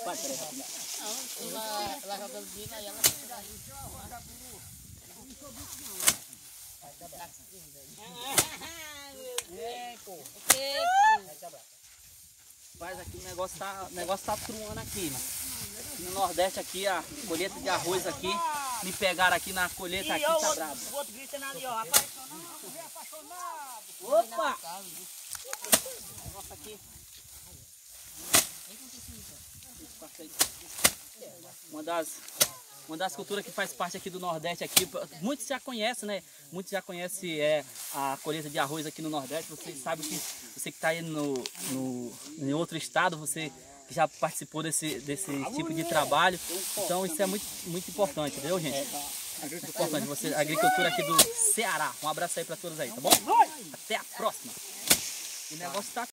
Faz aqui, o negócio tá truando aqui, né? No Nordeste aqui, a colheita de arroz aqui, me pegaram aqui na colheita aqui, tá bravo. O outro gritando ali, ó, apaixonado. Opa! Negócio aqui. Uma das culturas que faz parte aqui do Nordeste aqui, muitos já conhecem, né? Muitos já conhecem a colheita de arroz aqui no Nordeste. Você sabe que você que está aí em outro estado, você que já participou desse tipo de trabalho. Então isso é muito importante, entendeu, gente? Muito importante, a agricultura aqui do Ceará. Um abraço aí para todos aí, tá bom? Até a próxima! O negócio tá